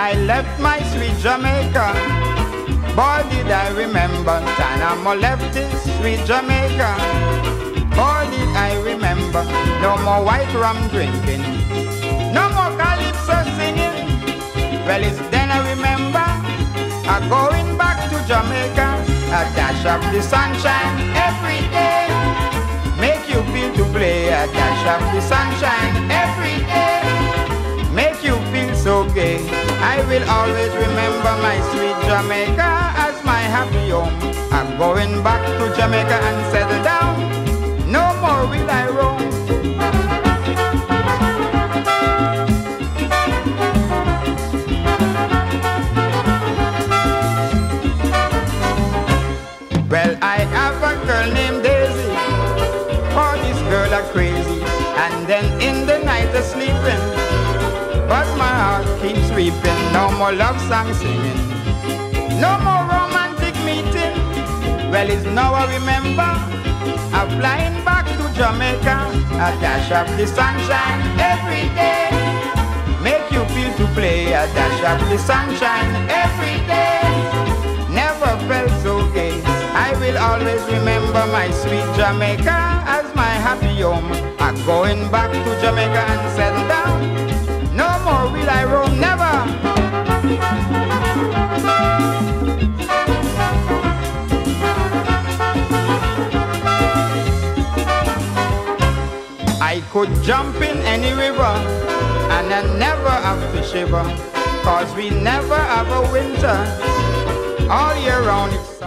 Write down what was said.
I left my sweet Jamaica, boy did I remember. Tanamo left this sweet Jamaica, boy did I remember. No more white rum drinking, no more calypso singing. Well, it's then I remember going back to Jamaica. A dash of the sunshine every day, make you feel to play. A dash of the sunshine every day, make you feel so gay. I will always remember my sweet Jamaica as my happy home. I'm going back to Jamaica and settle down, no more will I roam. Well, I have a girl named Daisy, oh this girl are crazy, and then in the night a sleeping, but my heart keeps weeping. No more love song singing, no more romantic meeting. Well, it's now I remember, I'm flying back to Jamaica. A dash of the sunshine every day, make you feel to play. A dash of the sunshine every day, never felt so gay. I will always remember my sweet Jamaica as my happy home. I'm going back to Jamaica and settle down, no more will I roam, never. I could jump in any river and I never have to shiver, cause we never have a winter, all year round it's